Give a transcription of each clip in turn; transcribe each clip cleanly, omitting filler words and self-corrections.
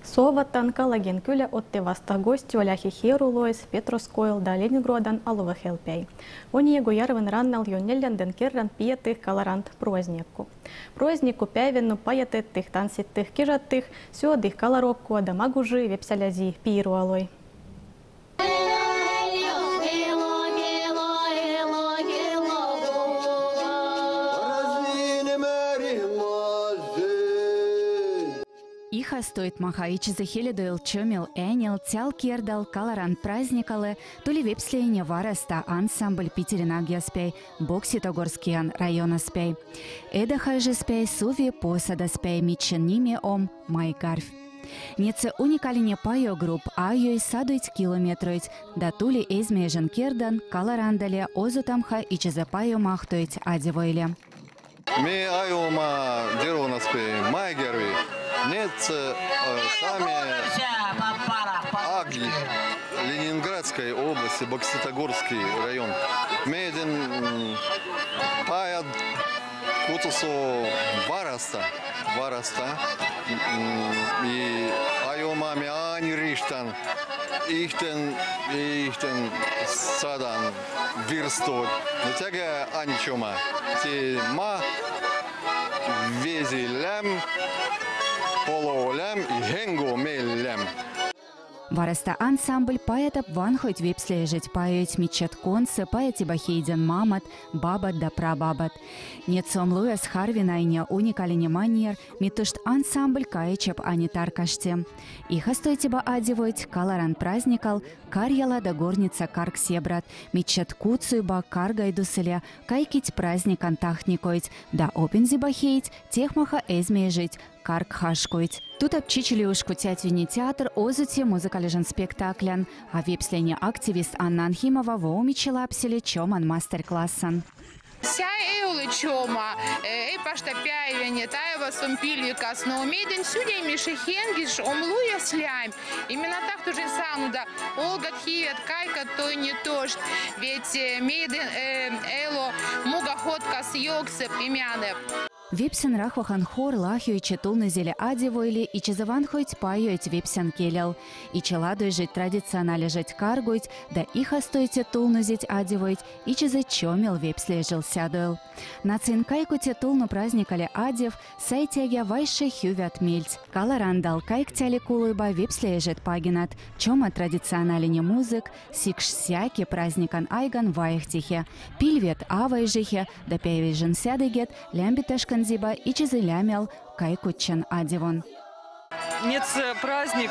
Соваттан калаген күлі отты вастық гости оляхи Херулойс, Петроскойл да Ленинградан алуы хелпей. Они гуярвен раннал юнелленден керран пиетых каларант прознекку. Прознекку пяйвенну паятеттых танситтых кижаттых, сёдых каларокку да магужи вепсалязи пируалой. Иха стоит маха и чизахели доил чомил энил тял кердал каларан праздникалы тули вепслеяне вараста ансамбль Питеринагия спей Бокситогорскиян района спей. Эдаха же спей суви посада спей митченими майгарф. Неце уникалине пайо групп айой садуить километроить, да тули эзмежен кердан каларандале озутамха и чизапайо махтуить адивойле. Мы айома деруна спей майгарви. Нет, сами Агли, Ленинградской области, Бокситогорский район. Меден паяд кутусо вараста, и айомами ани риштан, ихтен садан вирстод. Но тяга аничома, те ма вези лям. Пололям и хенго меллям. Вараста ансамбль паятап ванхойт вепслежить паять митчат конце, паяти бахейден мамат, бабат да прабабат. Нецом Луэс Харвинайня уникалине манер, митушт ансамбль каечеп анитар каште. Их остойте адивойт, каларан праздникал, карьяла да горница карк себрат, митчат куцуйба каргайдуселя, кайкить праздникан тахникойт, да опензи бахейт, техмаха эзмежить, карк хашкойт. Тут обчичили ушку тятвини театр озуте музыкалежен спектаклян, а вепслене активист Анна Анхимова воумичила апселе чоман мастер-классан. Ся эулы чома, пашта пяйвене, таева сумпильвикас, но умейден сюдей мишехенгиш, омлуя слям. Именно так тоже сануда, олгат хивет, кайка той не тошт, ведь мейден эло мугаходка с йоксеп имяне. Вепсен рахвахан хор лахью и четулны зеле адивойли и чезаван хоть паюет вепсен келел. И челадуй жить традиционально жить каргуйт, да их остойте тулну зить адивойт, и чезе чомил вепсле жил сядуэл. На цинкайку те тулну праздникали адив, сайтяге вайше хювят мельц. Каларандал кайк тяли кулуйба вепсле жит пагинат, чома традициональне музык, сикш сяки праздникан айган вайхтихе. Пильвет авайжихе, да пяйвежен сядыгет, лямбиташкан зиба и чизылямел кайкутчен адивон. Нец праздник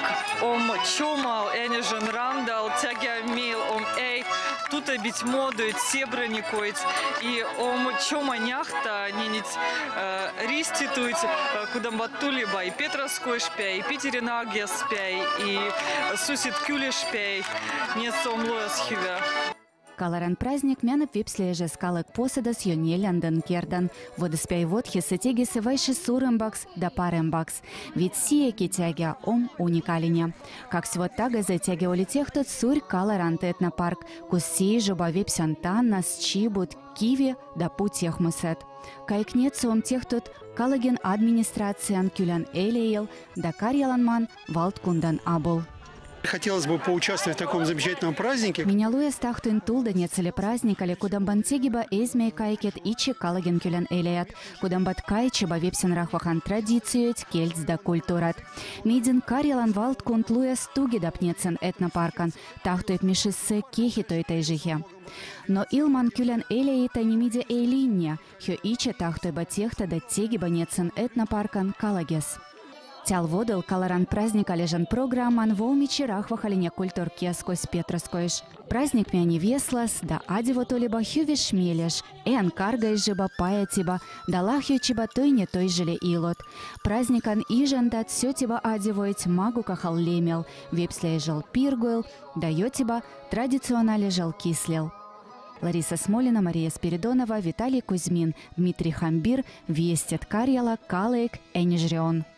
чомал энежен рандал тягя мил эй тут обить модует себраникоить и чома няхта ненить риститует кудамбатулиба и Петроской шпей и Питеринагия спей и сусит кюли шпей нец лояс хивя. Каларан праздник мянап випслеже скалык посада с юнелянден кердан. Водоспяй водхи сетегисы вайши сурымбакс да парымбакс. Ведь сие китяга уникалине. Как свод тага затяги олитех тот сурь каларан этнопарк. Куси жоба випсантанна с чибут, киви да путях мысет. Кайкнецом тех тот калаген администрациан кюлян элеел да карьяланман валткундан абул. Хотелось бы поучаствовать в таком замечательном празднике. Меня луя стахтуин тулда нецеле праздник, але кудамбан тегиба эзмей кайкет ичи калаген кюлян элеят, кудамбат кайчеба вепсен рахвахан традициюет кельц да культурат. Мидин карьялан валт кунт луя стуги дапнецен этнопаркан, тахтует мишиссе кехи той тайжихе. Но илман кюлян элеита немиде эйлинне, хё ичи тахтуйба техта да тегиба нецен этнопаркан калагес. Тял водал каларан праздника лежан программан воумичи рахвахалине культур кескось Петроскойш. Праздник мяни веслас, да адиво толиба хювиш мелеш, эн каргай жиба паятиба, да лахью чиба той не той жиле илот. Праздникан ижен дат сё тиба адивоить магу кахал лемел, вепсле жил пиргуэл, да йотиба традиционале жил кислел. Лариса Смолина, Мария Спиридонова, Виталий Кузьмин, Дмитрий Хамбир, Вестет Карьяла, Калейк, Энижрион.